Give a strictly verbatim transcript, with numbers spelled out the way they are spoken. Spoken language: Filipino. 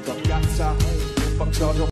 กับการใจปักจอด